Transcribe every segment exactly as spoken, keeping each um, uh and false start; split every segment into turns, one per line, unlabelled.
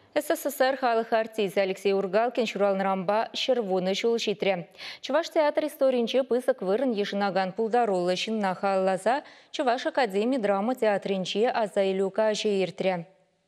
СССР халық артисі Алексей Ургалкин шуралнырамба шырвуны жыл житре. Чуваш театр историнче пысык вырын ешінаган пулдарулы шынна халлаза Чуваш академия драма театринче азайлюка жейіртре.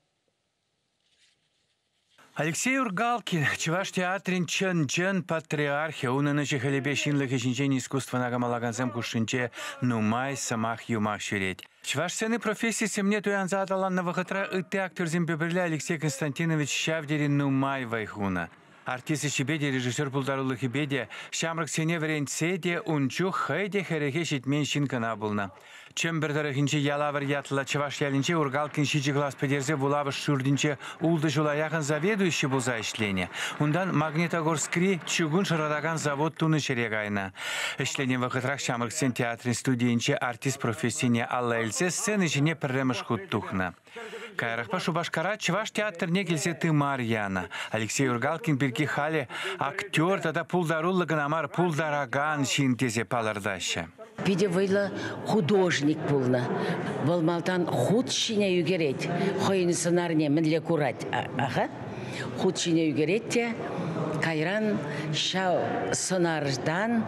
Алексей Ургалкин, Чуваш театрин чын-чын патриархи, уныны жехалебе шинлығы жинжен искусства нагамалаганзем кушинче нумай самах юмах шүрет. Чуваш сцены профессии семне туянза аталанна вахатра ыты актерзем беберля Алексей Константинович Шавдерин нумай вайхуна. Артисты шибеде, режиссер пулдарулы хибеде, шамрак сене веренцеде, унчу хайде хереге шитмен шинкана булна. Чем бердарахинче ялавар ятла Чуваш ялинче Ургалкин шичи глаз педерзе булавы шурдинче улды жулаяхын заведующий булза ишление. Ундан Магнитогорскри чугун шарадаган завод туны шерегайна. Ишление вахатрах шамрак сен театрин студиинче артист профессийне Алла Эльзе сцены жіне пірремыш тухна. Кайрахпа Шубашкара Чуваш театр не келсе ты Марьяна. Алексей Ургалкин берги хали актер тада пулдарулы гынамар пулдараган шинтезе палардаща.
Пиде вайла художник пулна. Волмалтан худ шине югерет. Хойны сценарне мінле курать. Ага. Худ шине югеретте. Кайран шау сценардан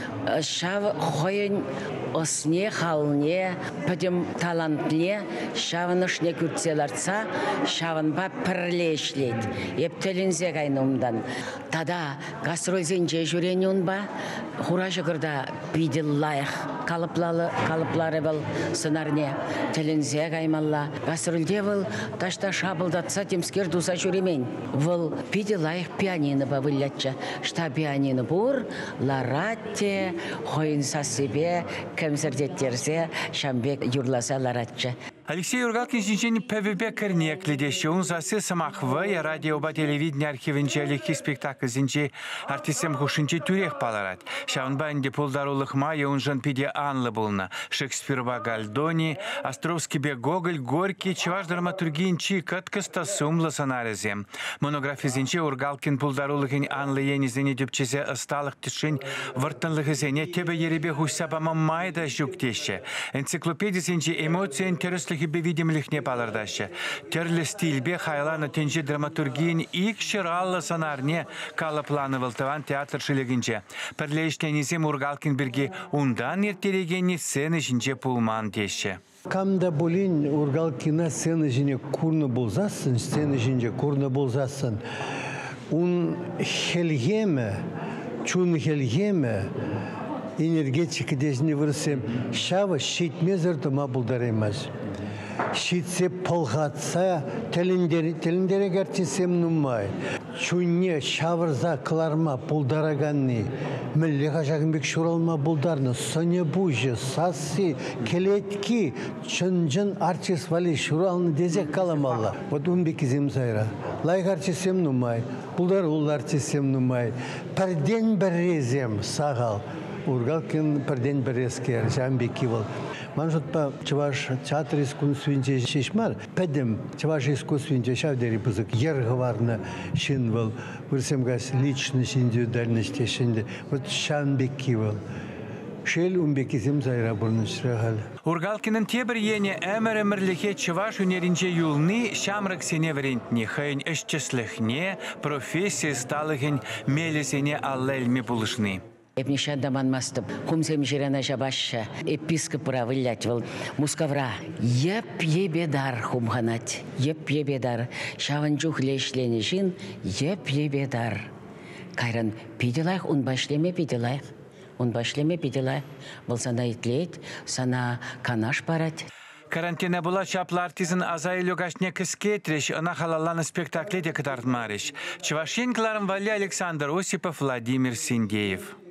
шав хойн осне халне, падем талантле, шаванышне күртселарца, шаванба пірлешлет. Ептелінзе гайнумдан. Тада гастрользенже жүрені унба, хуражы кырда бидел лайық. Калыплары, калыплары был сценарне. Телінзе гаймалла. Гастрольде был ташта шабылдатса темскер дуса жүремен. Был бидел лайық пианино бавылятча. Шта пианино бур, ларатте, хойын сасыбе, концерттерзе шамбек юрласа ларатча.
Алексей Ургалкин жинчен ПВБ кернекледеші, он засы самахвы, радиоба телевидение архивінче легкий спектакль зинче артистем хушинче тюрех паларат. Шаунба инде пулдарулых мая он жан пиде анлы булна. Шекспирба Гальдони, Островский бе Гоголь, Горький, Чуваш драматургинчи кыткыста сумлы сценаризем. Монография зинче Ургалкин пулдарулыхын анлы енизене дүпчезе ысталық тишин выртынлығы зене тебе еребе хусябама майда жүктеші. Энциклопедия зинче эмоция интереслы хибе видимлихне палардаща. Терлі стильбе хайланы тенже драматургиин ик шыраллы санарне калыпланы вылтыван театр шылегінче. Пірлештенізем Ургалкин бірге ундан ертерегені сцены жінче пулман теші.
Камда болин Ургалкина сцены жіне курны болзасын, сцены жінже курны болзасын. Он хелгеме, чун хелгеме, энергетика дезіне вырсем, шава щитмезір дома бұлдаремаз. Щитсе пылғатса, тіліндері гәртесем нумай. Чунне шавырза қыларма бұлдараганны, мүлі қажағынбек шуралма бұлдарны, соне бұжы, сасы, келетки, чын-жын артист вали шуралны дезек каламалла. Вот унбек изем зайра. Лайк артисем нумай, бұлдар ұл артисем нумай. Пәрден біррезем сағал. Ургалкин пәрден біррезкер, жамбеки бол. Манжутпа Чуваш театр искусствинче шешмар, пәдім Чуваш искусствинче шавдері бұзық ергіварны шын бол, вырсемгас личность, индивидуальность шынды. Вот шанбеки бол. Шел умбекизем зайра бұрны шырағал.
Ургалкинын тебір ене әмір-әмірліке Чуваш өнерінче юлны шамрак сене варентне, хайын ішчісліхне, профессия сталығын мелесене аллэльме бұлышны.
Эпнишан даманмастып, хумсем жирана жабаша, епископ правылять вол, мускавра. Еп ебедар хумханать, еп ебедар. Шаванчух лешленешин, еп ебедар. Кайран пиделайх, он башлеме пиделайх. Он башлеме пиделайх. Бол сана итлейт, сана канаш парать.
Карантина була чапла артизн азайлю гашне кыскетреш, она халаланы спектакле де катартмариш. Чувашенкларым Вали Александр Осипов, Владимир Синдеев.